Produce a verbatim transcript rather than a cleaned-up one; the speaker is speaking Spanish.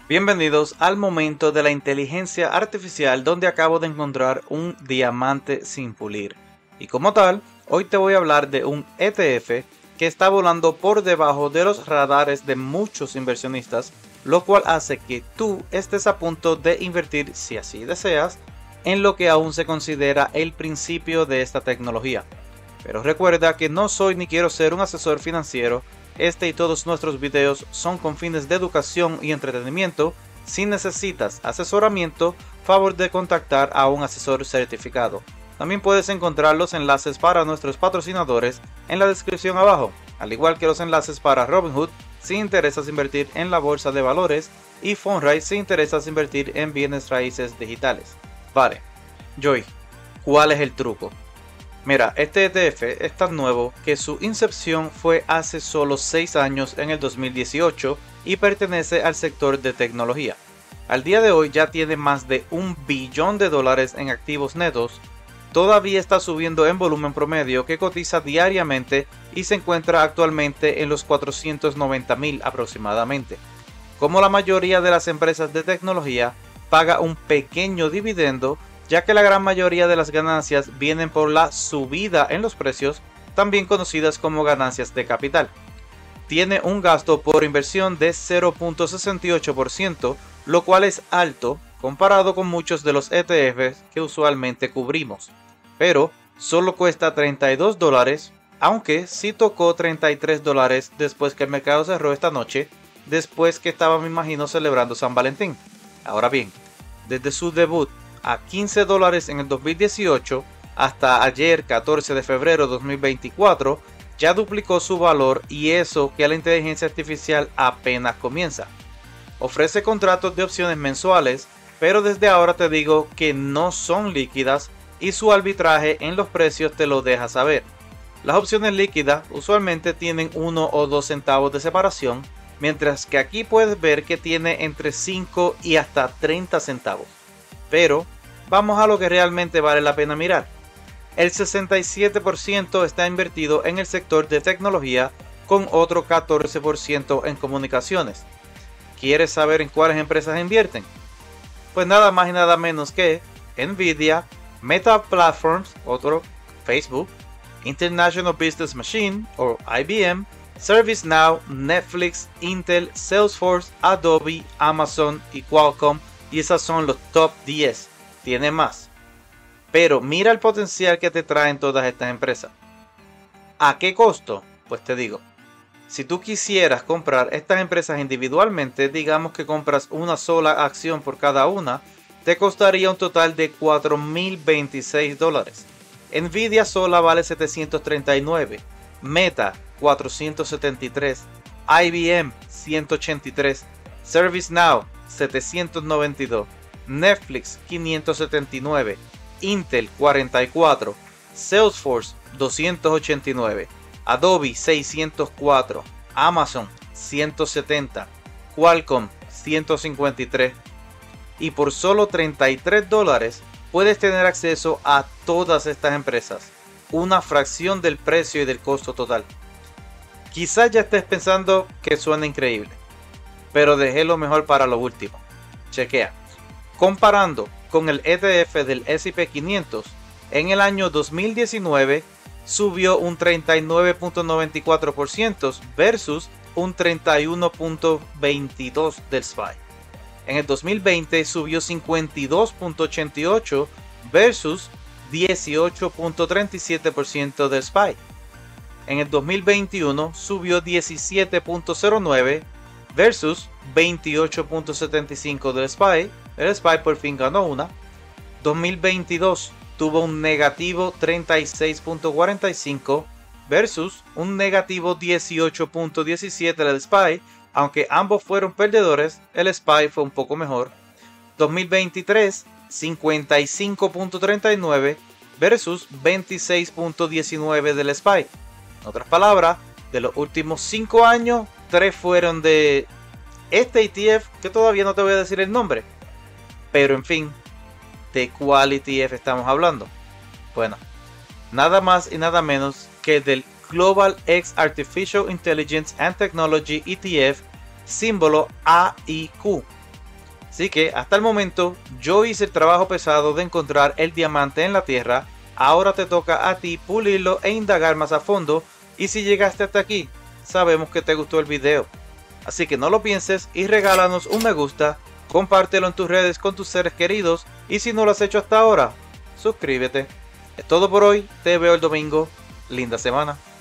Bienvenidos al momento de la inteligencia artificial donde acabo de encontrar un diamante sin pulir. Y como tal, hoy te voy a hablar de un E T F que está volando por debajo de los radares de muchos inversionistas, lo cual hace que tú estés a punto de invertir, si así deseas, en lo que aún se considera el principio de esta tecnología. Pero recuerda que no soy ni quiero ser un asesor financiero. Este y todos nuestros videos son con fines de educación y entretenimiento. Si necesitas asesoramiento, favor de contactar a un asesor certificado. También puedes encontrar los enlaces para nuestros patrocinadores en la descripción abajo, al igual que los enlaces para Robinhood si interesas invertir en la bolsa de valores y Fundrise si interesas invertir en bienes raíces digitales. Vale, Joy, ¿cuál es el truco? Mira, este E T F es tan nuevo que su incepción fue hace solo seis años en el dos mil dieciocho y pertenece al sector de tecnología. Al día de hoy ya tiene más de un billón de dólares en activos netos, todavía está subiendo en volumen promedio que cotiza diariamente y se encuentra actualmente en los cuatrocientos noventa mil aproximadamente. Como la mayoría de las empresas de tecnología, paga un pequeño dividendo, ya que la gran mayoría de las ganancias vienen por la subida en los precios, también conocidas como ganancias de capital. Tiene un gasto por inversión de cero punto sesenta y ocho por ciento, lo cual es alto comparado con muchos de los E T Fs que usualmente cubrimos, pero solo cuesta treinta y dos dólares, aunque sí tocó treinta y tres dólares después que el mercado cerró esta noche, después que estaba, me imagino, celebrando San Valentín. Ahora bien, desde su debut a quince dólares en el dos mil dieciocho hasta ayer catorce de febrero de dos mil veinticuatro ya duplicó su valor, y eso que la inteligencia artificial apenas comienza. Ofrece contratos de opciones mensuales, pero desde ahora te digo que no son líquidas y su arbitraje en los precios te lo deja saber. Las opciones líquidas usualmente tienen uno o dos centavos de separación, mientras que aquí puedes ver que tiene entre cinco y hasta treinta centavos. Pero vamos a lo que realmente vale la pena mirar. El sesenta y siete por ciento está invertido en el sector de tecnología, con otro catorce por ciento en comunicaciones. ¿Quieres saber en cuáles empresas invierten? Pues nada más y nada menos que Nvidia, Meta Platforms, otro Facebook, International Business Machine o I B M, ServiceNow, Netflix, Intel, Salesforce, Adobe, Amazon y Qualcomm. Y esas son los top diez. Tiene más. Pero mira el potencial que te traen todas estas empresas. ¿A qué costo? Pues te digo. Si tú quisieras comprar estas empresas individualmente, digamos que compras una sola acción por cada una, te costaría un total de cuatro mil veintiséis dólares. Nvidia sola vale setecientos treinta y nueve, Meta cuatrocientos setenta y tres, I B M ciento ochenta y tres, ServiceNow setecientos noventa y dos, Netflix quinientos setenta y nueve, Intel cuarenta y cuatro, Salesforce doscientos ochenta y nueve, Adobe seiscientos cuatro, Amazon ciento setenta, Qualcomm ciento cincuenta y tres. Y por solo treinta y tres dólares puedes tener acceso a todas estas empresas, una fracción del precio y del costo total. Quizás ya estés pensando que suena increíble, pero dejé lo mejor para lo último. Chequea. Comparando con el E T F del S y P quinientos, en el año dos mil diecinueve subió un treinta y nueve punto noventa y cuatro por ciento versus un treinta y uno punto veintidós por ciento del S P Y. En el dos mil veinte subió cincuenta y dos punto ochenta y ocho por ciento versus dieciocho punto treinta y siete por ciento del S P Y. En el dos mil veintiuno subió diecisiete punto cero nueve por ciento versus veintiocho punto setenta y cinco por ciento del S P Y. El S P Y por fin ganó una. dos mil veintidós tuvo un negativo treinta y seis punto cuarenta y cinco versus un negativo dieciocho punto diecisiete del S P Y. Aunque ambos fueron perdedores, el S P Y fue un poco mejor. dos mil veintitrés, cincuenta y cinco punto treinta y nueve versus veintiséis punto diecinueve del S P Y. En otras palabras, de los últimos cinco años, tres fueron de este E T F, que todavía no te voy a decir el nombre. Pero en fin, ¿de cuál E T F estamos hablando? Bueno, nada más y nada menos que del Global X Artificial Intelligence and Technology E T F, símbolo A I Q. Así que hasta el momento yo hice el trabajo pesado de encontrar el diamante en la tierra. Ahora te toca a ti pulirlo e indagar más a fondo. Y si llegaste hasta aquí, sabemos que te gustó el video. Así que no lo pienses y regálanos un me gusta, compártelo en tus redes con tus seres queridos y si no lo has hecho hasta ahora, suscríbete. Es todo por hoy, te veo el domingo, linda semana.